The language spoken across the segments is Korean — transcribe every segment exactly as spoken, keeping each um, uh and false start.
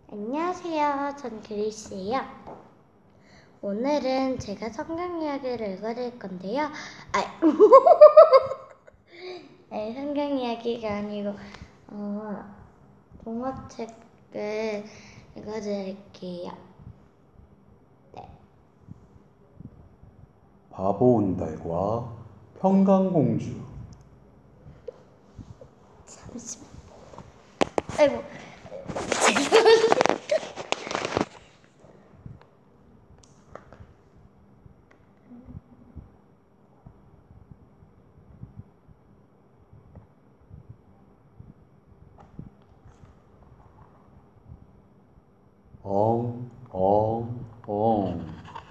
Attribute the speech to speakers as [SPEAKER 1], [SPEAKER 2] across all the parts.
[SPEAKER 1] 안녕하세요. 전 그리스예요. 오늘은 제가 성경 이야기를 읽어드릴 건데요. 아, 네, 성경 이야기가 아니고 어, 동화책을 읽어드릴게요. 네.
[SPEAKER 2] 바보 온달과 평강공주.
[SPEAKER 1] 잠시만. 아이고, 죄송합니다.
[SPEAKER 2] 엉, 엉, 엉.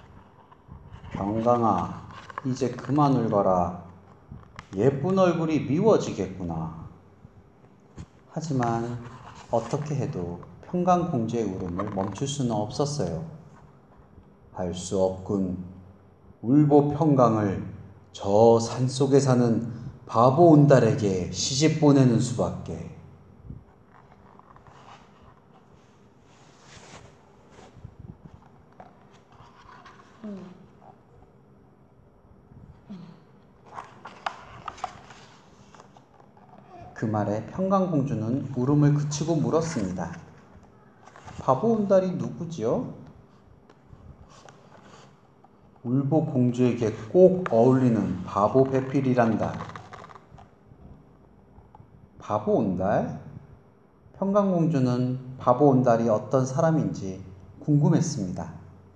[SPEAKER 2] 평강아, 이제 그만 울거라. 예쁜 얼굴이 미워지겠구나. 하지만 어떻게 해도 평강공주의 울음을 멈출 수는 없었어요. 할 수 없군. 울보 평강을 저 산속에 사는 바보 온달에게 시집 보내는 수밖에.
[SPEAKER 1] 음.
[SPEAKER 2] 그 말에 평강공주는 울음을 그치고 물었습니다. 바보 온달이 누구지요? 울보 공주에게 꼭 어울리는 바보 배필이란다. 바보 온달? 평강공주는 바보 온달이 어떤 사람인지 궁금했습니다.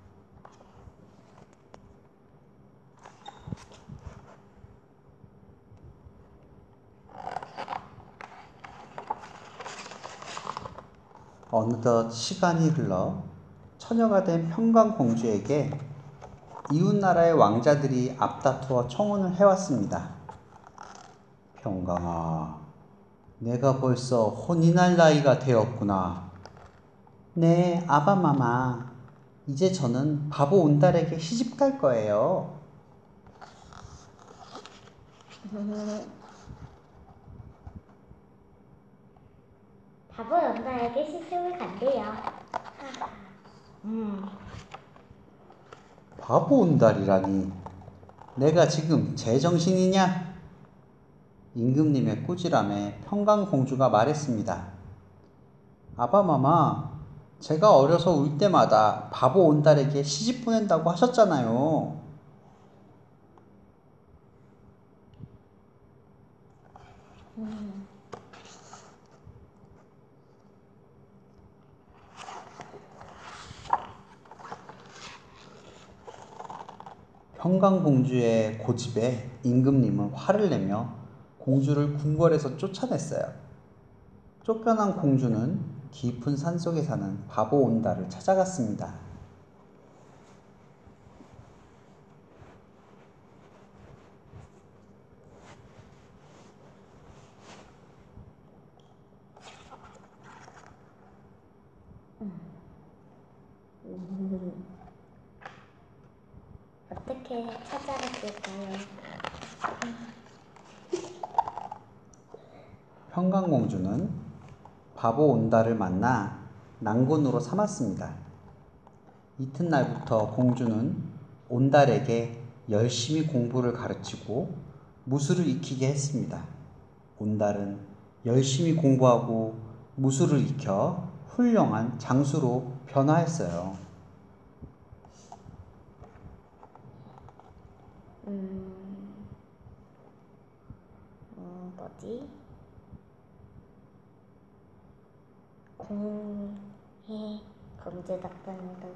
[SPEAKER 2] 어느덧 시간이 흘러 처녀가 된 평강공주에게 이웃나라의 왕자들이 앞다투어 청혼을 해왔습니다. 평강아, 내가 벌써 혼이 날 나이가 되었구나. 네, 아바마마. 이제 저는 바보 온달에게 시집 갈 거예요.
[SPEAKER 1] 바보 연나에게 시집을 간대요. 음.
[SPEAKER 2] 바보 온달이라니. 내가 지금 제정신이냐? 임금님의 꾸지람에 평강공주가 말했습니다. 아바마마, 제가 어려서 울 때마다 바보 온달에게 시집 보낸다고 하셨잖아요.
[SPEAKER 1] 음.
[SPEAKER 2] 평강공주의 고집에 임금님은 화를 내며 공주를 궁궐에서 쫓아냈어요. 쫓겨난 공주는 깊은 산속에 사는 바보 온달을 찾아갔습니다.
[SPEAKER 1] 음. 어떻게 찾아갔을까요?
[SPEAKER 2] 평강공주는 바보 온달을 만나 낭군으로 삼았습니다. 이튿날부터 공주는 온달에게 열심히 공부를 가르치고 무술을 익히게 했습니다. 온달은 열심히 공부하고 무술을 익혀 훌륭한 장수로 변화했어요.
[SPEAKER 1] 음, 어, 뭐지? 공해 검제 덕분으로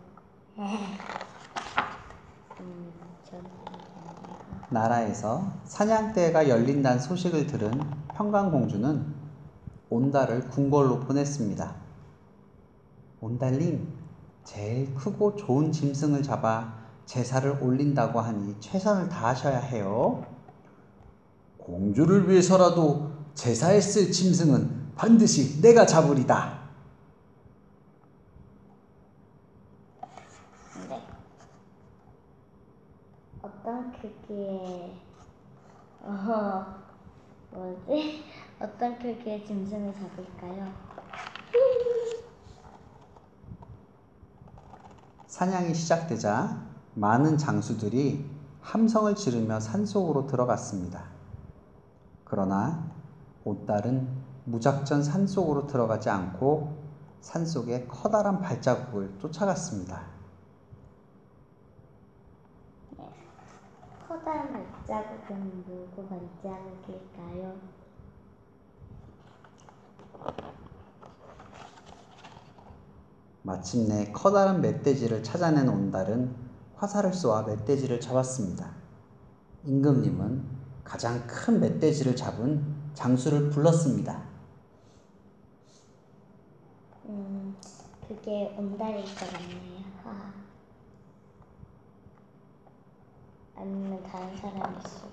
[SPEAKER 1] 음, 저는
[SPEAKER 2] 나라에서 사냥대회가 열린다는 소식을 들은 평강공주는 온달을 궁궐로 보냈습니다. 온달님, 제일 크고 좋은 짐승을 잡아 제사를 올린다고 하니 최선을 다하셔야 해요. 공주를 위해서라도 제사에 쓸 짐승은 반드시 내가 잡으리다.
[SPEAKER 1] 네. 어떤 크기의 어 뭐지? 어떤 크기의 짐승을 잡을까요?
[SPEAKER 2] 사냥이 시작되자 많은 장수들이 함성을 지르며 산속으로 들어갔습니다. 그러나 온달은 무작정 산속으로 들어가지 않고 산속에 커다란 발자국을 쫓아갔습니다.
[SPEAKER 1] 네. 커다란 발자국은 누구 발자국일까요?
[SPEAKER 2] 마침내 커다란 멧돼지를 찾아낸 온달은 화살을 쏘아 멧돼지를 잡았습니다. 임금님은 가장 큰 멧돼지를 잡은 장수를 불렀습니다.
[SPEAKER 1] 음, 그게 온달일 것 같네요. 아. 아니면 다른 사람일 수도.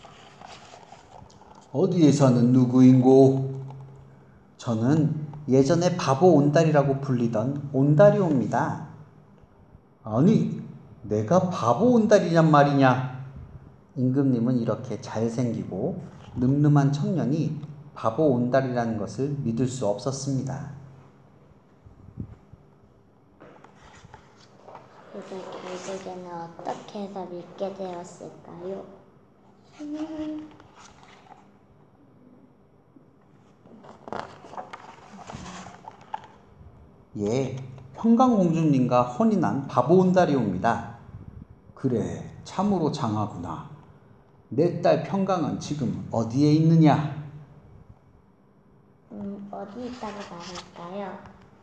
[SPEAKER 2] 어디에 사는 누구인고? 저는 예전에 바보 온달이라고 불리던 온달이옵니다. 아니, 내가 바보 온달이냔 말이냐? 임금님은 이렇게 잘생기고 늠름한 청년이 바보 온달이라는 것을 믿을 수 없었습니다.
[SPEAKER 1] 그래서 결국에는 어떻게 해서 믿게 되었을까요? 음.
[SPEAKER 2] 예, 평강공주님과 혼이 난 바보 온달이옵니다. 그래, 참으로 장하구나. 내 딸 평강은 지금 어디에 있느냐?
[SPEAKER 1] 음, 어디 있다고 말할까요?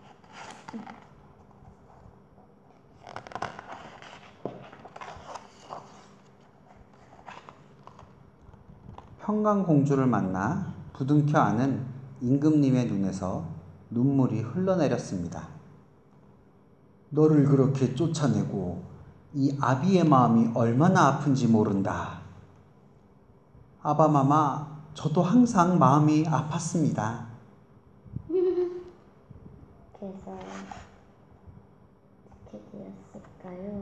[SPEAKER 2] 평강공주를 만나 부둥켜 안은 임금님의 눈에서 눈물이 흘러내렸습니다. 너를 그렇게 쫓아내고 이 아비의 마음이 얼마나 아픈지 모른다. 아바마마, 저도 항상 마음이 아팠습니다.
[SPEAKER 1] 그래서 어떻게 되었을까요?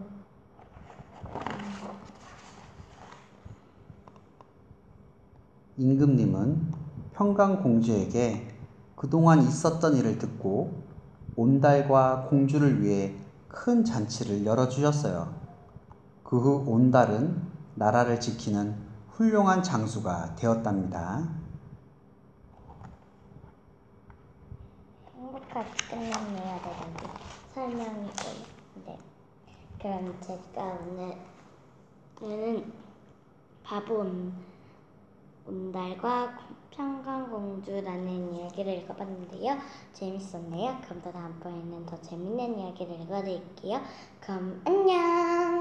[SPEAKER 2] 임금님은 평강공주에게 그동안 있었던 일을 듣고 온달과 공주를 위해 큰 잔치를 열어주셨어요. 그 후 온달은 나라를 지키는 훌륭한 장수가 되었답니다.
[SPEAKER 1] 행복하게 끝났네요. 대단히 설명이고요. 네. 그럼 제가 오늘은 바보 온, 온달과 평강공주라는 이야기를 읽어봤는데요. 재밌었네요. 그럼 또 다음번에는 더 재밌는 이야기를 읽어드릴게요. 그럼 안녕!